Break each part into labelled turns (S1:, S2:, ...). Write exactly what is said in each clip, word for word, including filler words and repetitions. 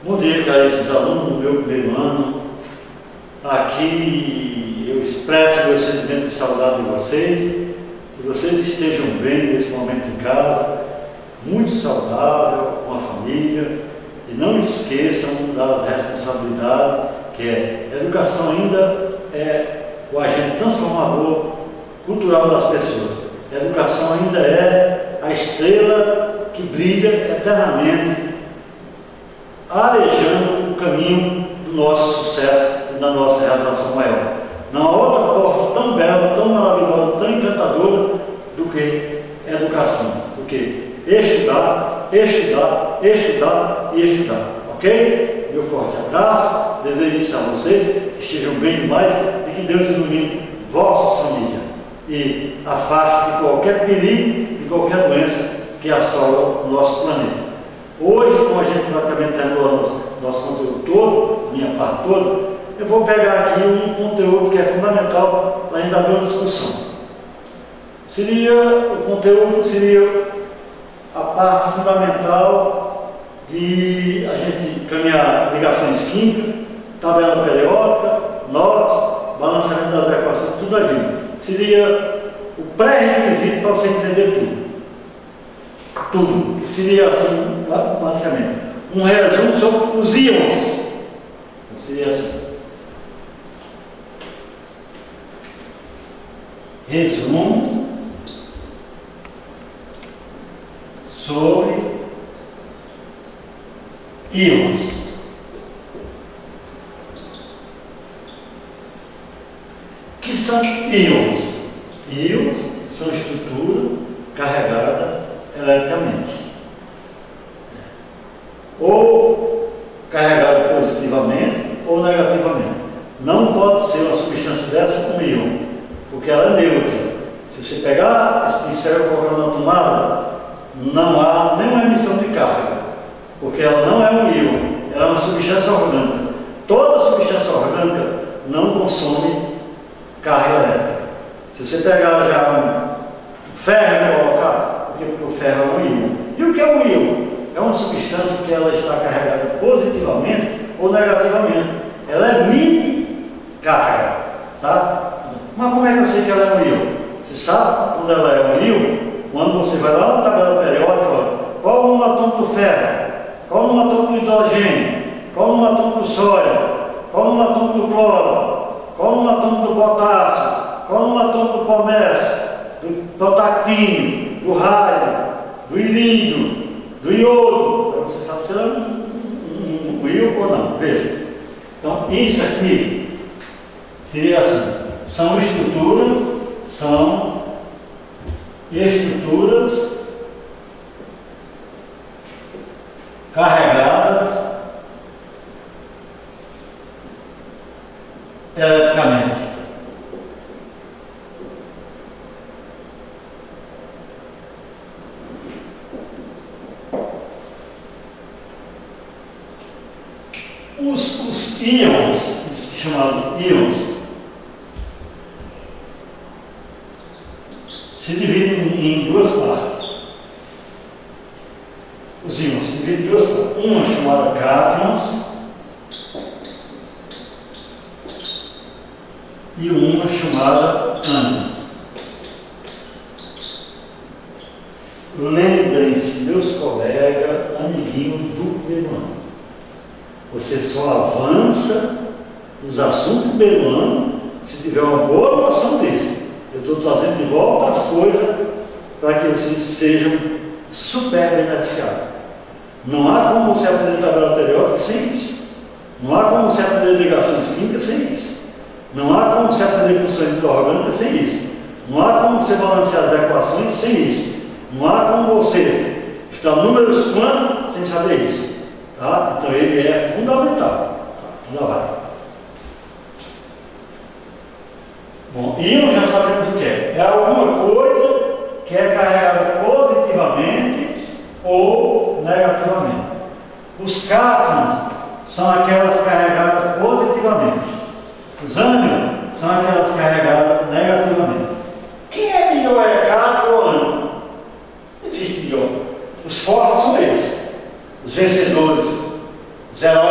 S1: Bom dia, caríssimos alunos do meu primeiro ano. Aqui eu expresso meu sentimento de saudade de vocês, que vocês estejam bem nesse momento em casa, muito saudável, com a família, e não esqueçam das responsabilidades, que é a educação ainda é o agente transformador cultural das pessoas. A educação ainda é a estrela que brilha eternamente, arejando o caminho do nosso sucesso e da nossa realização maior. Não há outra porta tão bela, tão maravilhosa, tão encantadora do que a educação. Do que estudar, estudar, estudar e estudar. Ok? Meu forte abraço, desejo a vocês que estejam bem demais e que Deus ilumine vossas famílias e afaste de qualquer perigo, de qualquer doença que assola o nosso planeta. Hoje, como a gente praticamente terminou o nosso, nosso conteúdo todo, minha parte toda, eu vou pegar aqui um conteúdo que é fundamental para a gente abrir uma discussão. Seria, o conteúdo seria a parte fundamental de a gente caminhar ligações químicas, tabela periódica, notas, balanceamento das equações, tudo vai vir. Seria o pré-requisito para você entender tudo. Tudo, que seria assim, basicamente, um resumo sobre os íons. Então, seria assim. Resumo sobre íons. O que são íons? Íons são estrutura carregada eletricamente, ou carregada positivamente ou negativamente. Não pode ser uma substância dessa um íon, porque ela é neutra. Se você pegar esse pincel e colocar na tomada, não há nenhuma emissão de carga, porque ela não é um íon, ela é uma substância orgânica. Toda substância orgânica não consome carga elétrica. Se você pegar já um ferro e colocar, porque o ferro é um íon. E o que é um íon? É uma substância que ela está carregada positivamente ou negativamente. Ela é mini carga, tá? Mas como é que eu sei que ela é um íon? Você sabe quando ela é um íon? Quando você vai lá na tabela periódica, olha, qual o número atômico do ferro? Qual o número atômico do hidrogênio? Qual o número atômico do sódio? Qual o número atômico do cloro? Qual o número atômico do potássio? Qual o número atômico do pomésio? Do protactínio, do rádio, do irídio, do iodo. Você sabe se é um, um, um íon ou não. Veja. Então, isso aqui seria assim. São estruturas, são estruturas carregadas eletricamente. Os, os íons, chamados íons, se dividem em duas partes. Os íons se dividem em duas partes. Uma chamada cátions e uma chamada ânions. Lembrem-se, meus colegas, amiguinhos do primeiro ano. Você só avança nos assuntos do primeiro ano se tiver uma boa noção disso. Eu estou trazendo de volta as coisas para que vocês sejam super beneficiados. Não há como você aprender tabela periódica sem isso. Não há como você aprender ligações químicas sem isso. Não há como você aprender funções orgânicas sem isso. Não há como você balancear as equações sem isso. Não há como você estudar números quânticos sem saber isso. Tá? Então ele é fundamental. Tá? Lá vai. Bom, íon já sabemos o que é. É alguma coisa que é carregada positivamente ou negativamente. Os cátions são aquelas carregadas positivamente. Os ânions são aquelas carregadas negativamente. Quem é melhor, é cátion ou ânion? Não existe melhor. Os fortes são esses. Os vencedores, os heróis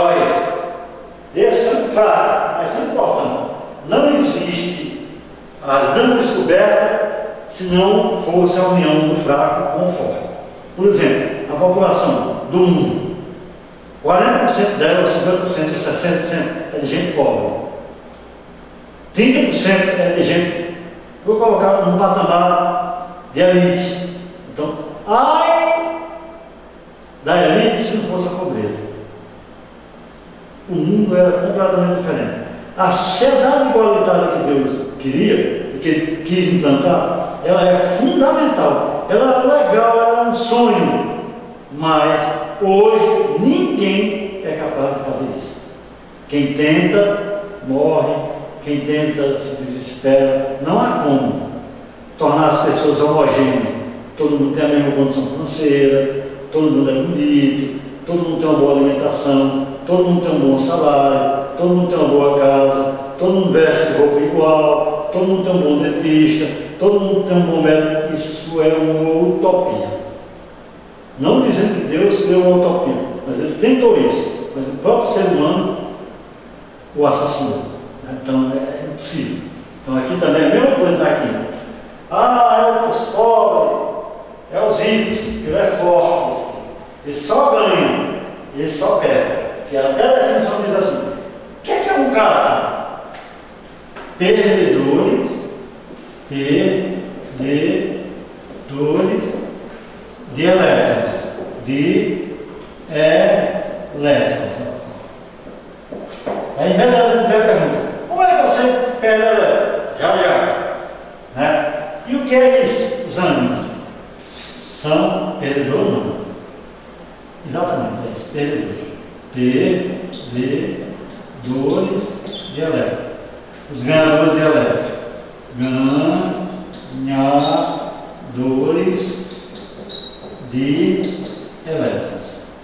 S1: fracos, mas são importantes. Não existe a grande descoberta se não fosse a união do fraco com o forte. Por exemplo, a população do mundo, quarenta por cento dela, cinquenta por cento, sessenta por cento é de gente pobre. trinta por cento é de gente, vou colocar no patamar de elite. Então, ai da elite se não fosse a pobreza. O mundo era completamente diferente. A sociedade igualitária que Deus queria, que Ele quis implantar, ela é fundamental. Ela é legal, ela é um sonho. Mas hoje ninguém é capaz de fazer isso. Quem tenta, morre. Quem tenta, se desespera. Não há como tornar as pessoas homogêneas. Todo mundo tem a mesma condição financeira, todo mundo é bonito, todo mundo tem uma boa alimentação, todo mundo tem um bom salário, todo mundo tem uma boa casa, todo mundo veste roupa igual, todo mundo tem um bom dentista, todo mundo tem um bom médico. Isso é uma utopia. Não dizendo que Deus deu uma utopia, mas Ele tentou isso. Mas o próprio ser humano o assassinou. Então é impossível. Então aqui também é a mesma coisa daqui. Ah, é os pobres, é os ricos, que ele é forte. Eles só ganham, eles só perdem. Que até a definição diz assim: o que é que é um cara? Perdedores, perdedores de elétrons, de elétrons. Aí imediatamente vem a pergunta: como é que você perde elétrons? Já, já. Né? E o que é isso? Os ânimos são perdedores, não. Exatamente, é isso, perdedores. Perdedores de elétrons. Os ganhadores de elétrons. Ganhadores de elétrons.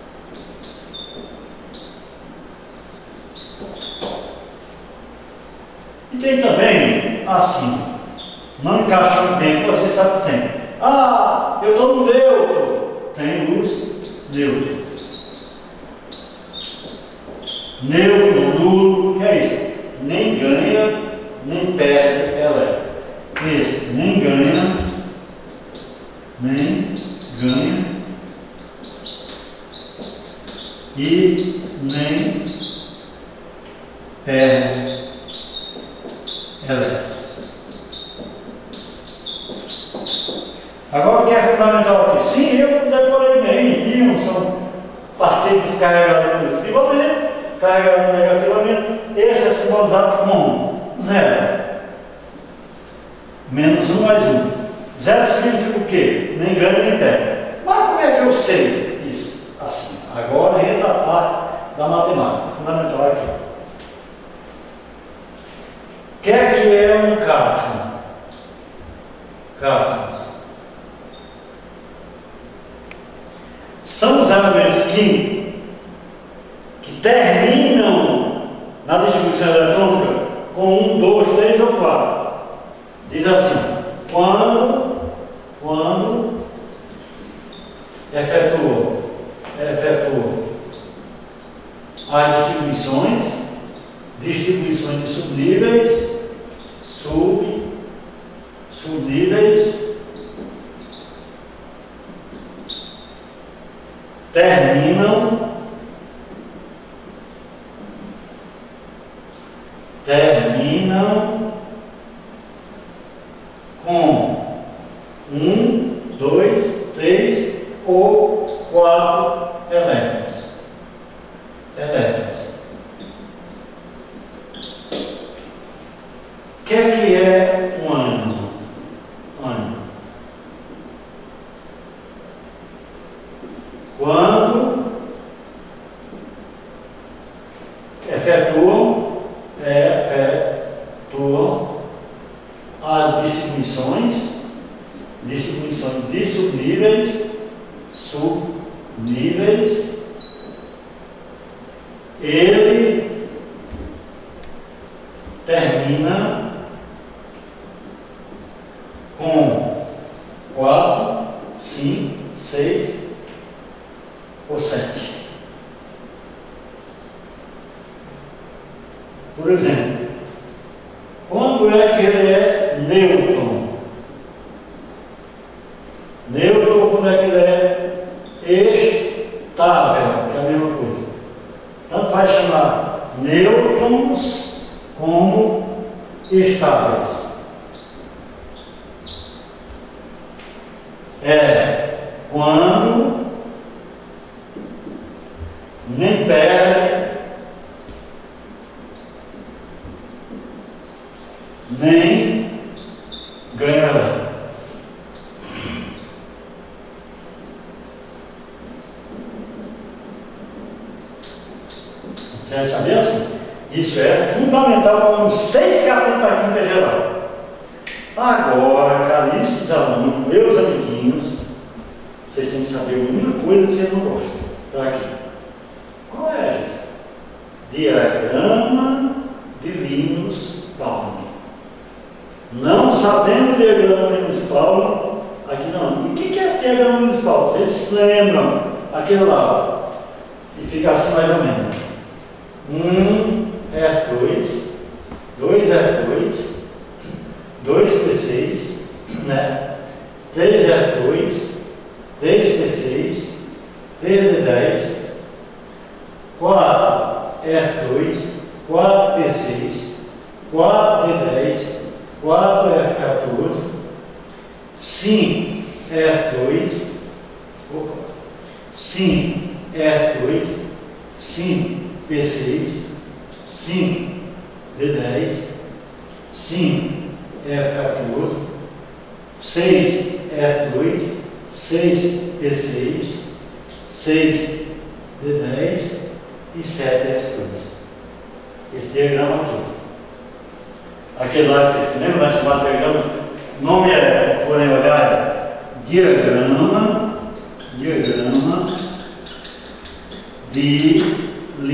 S1: E tem também, assim, não encaixa no tempo, você sabe que tem. Ah, eu estou no neutro. Tem luz neutro. Neutro, nulo, que é isso? Nem ganha, nem perde elétron. Esse nem ganha, nem ganha e nem perde elétrons. Agora o que é fundamental aqui? Sim, eu decorei bem. Íons são partículas carregadas positivamente, carregadas negativamente. Esse é simbolizado como zero. Menos um mais um. Zero significa o quê? Nem ganha nem perde. Mas como é que eu sei isso? Assim. Agora entra a parte da matemática. Fundamental aqui. O que é que é um cátion? Cátions são os elementos químicos que terminam na distribuição eletrônica com um, dois, três ou quatro. Diz assim: quando, quando efetuou, efetuou as distribuições, distribuições de subníveis, sub, subníveis, terminam, terminam com um, dois, três ou quatro elétrons. Elétrons. O que é que é um ânodo? Ânodo. Quando efetuam, efetuam as distribuições, distribuições de subníveis, subníveis, ele termina com quatro, cinco, seis ou sete. Por exemplo, quando é que ele é nêutron? Nêutron, quando é que ele é estável, que é a mesma coisa. Tanto faz chamar nêutrons como estáveis. É quando nem perde, nem ganha. Você vai saber assim? Isso é fundamental para os seis capítulos da Química Geral. Agora, caríssimos alunos, meus amiguinhos, vocês têm que saber uma coisa que vocês não gostam. Está aqui. Qual é, gente? Diagrama de Linus-Pauling. Não sabendo o diagrama de Linus-Pauling, aqui não. E o que é esse diagrama de Linus-Pauling? Vocês se lembram? Aquele lá. E fica assim mais ou menos. um S dois, dois S dois, dois P seis, né? três S dois, três P seis, três D dez, quatro S dois, quatro P seis, quatro D dez, quatro F quatorze, cinco S dois, opa, cinco S dois, cinco P seis, cinco D dez, cinco F quatorze, seis S dois, seis P seis, seis D dez e sete S dois. Esse diagrama aqui. Aquele lá, vocês se lembram? Vai chamar diagrama. O nome é, forem olhar, diagrama, diagrama de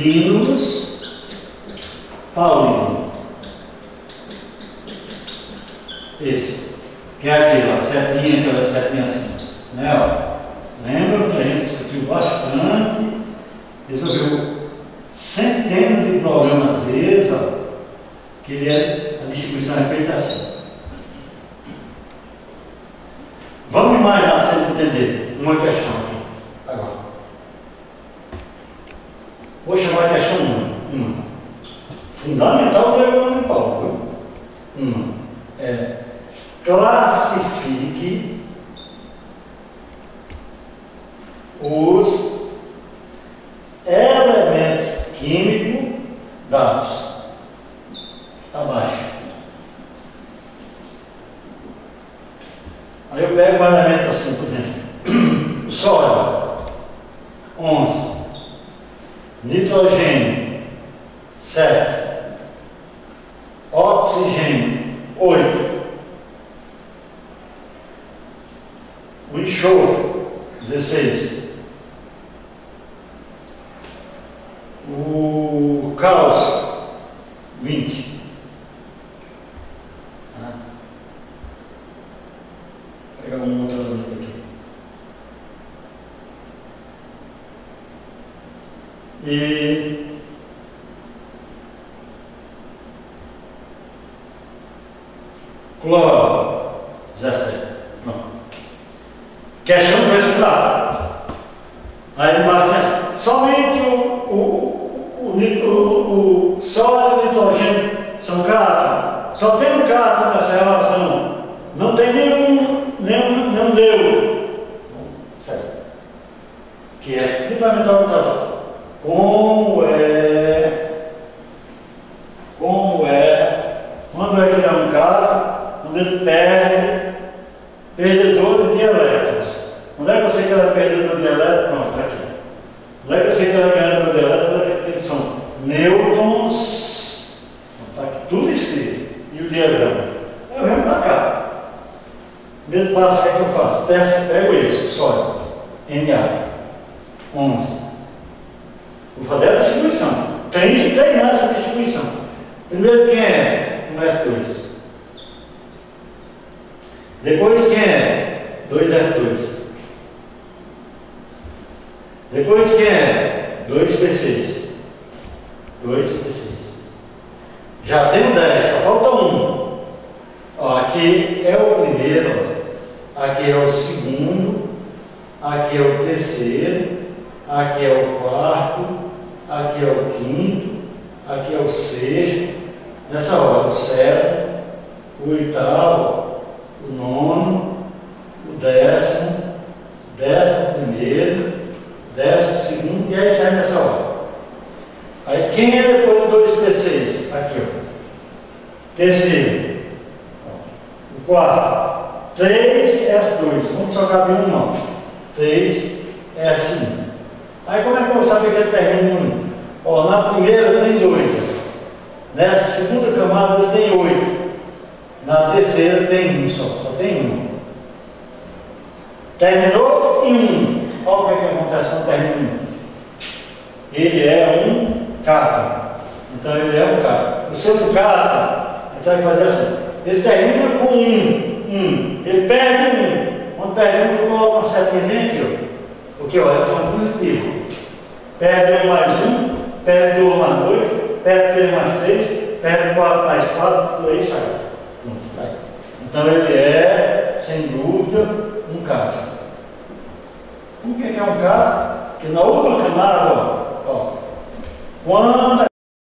S1: Linus-Pauling. Esse. Que é aquele, ó, setinha, aquela setinha assim. Né, ó. Lembra que a gente discutiu bastante, resolveu centenas de problemas às vezes, ó, que ele é, a distribuição é feita assim. Vamos imaginar para vocês entenderem uma questão aqui. Agora. Vou chamar a questão uma. uma. Fundamental do diagrama de Pauling. Uma. É, classifique os elementos químicos dados abaixo. Aí eu pego um elemento assim, por exemplo, o sódio, onze, nitrogênio, sete, oxigênio, oito, o enxofre, dezesseis, o cálcio, vinte. Ah. Vou pegar um outro elemento aqui. E cloro, dezessete. Pronto. Questão do vestibular. Aí embaixo tem somente o, o, o, o, o sódio e o nitrogênio são cátions. Só tem um cátion nessa relação. Não tem nenhum, nenhum, nenhum neutro. Certo. Que é fundamental para o trabalho. Como é, como é, quando é que ele é um cátion, quando ele perde, perdedor de elétrons. Quando é que você quer perdedor de elétrons? Pronto, está aqui. Quando é que você quer ganhador de elétrons? Eles são nêutrons, está aqui tudo escrito, e o diagrama. Eu venho para cá. Primeiro passo, o que é que eu faço? Peço, pego esse, sódio, Na, onze. Vou fazer a distribuição. Tem que treinar essa distribuição. Primeiro, quem é? Um S dois. Depois, quem é? dois F dois. Depois, quem é? dois P seis. dois P seis. Já tenho dez, só falta um. Ó, aqui é o primeiro, ó. Aqui é o segundo, aqui é o terceiro, aqui é o quarto, aqui é o quinto, aqui é o sexto, nessa hora o sétimo, o oitavo, o nono, o décimo, décimo primeiro, décimo segundo, e aí sai nessa hora. Aí quem é depois do dois P seis? Aqui, ó. Terceiro. O quarto. três S dois. Como só cabe um não. três S um. Aí como é que eu vou saber que ele termina em um? Ó, na primeira tem dois. Nessa segunda camada ele tem oito. Na terceira tem um só. Só tem um. Terminou em um. Olha o que, é que acontece quando termina em um. Ele é um cátion. Então ele é um cátion. O seu cátion, então vai fazer assim. Ele termina com um. um. Ele perde um. Quando perde um, eu coloco uma setinha bem aqui, ó. Porque olha, eles são positivos. Perde um mais um, perde dois mais dois, perde três mais três, perde quatro mais quatro, por aí sai. Então ele é, sem dúvida, um cátion. Por que é um cátion? Porque na última camada, ó, ó, quando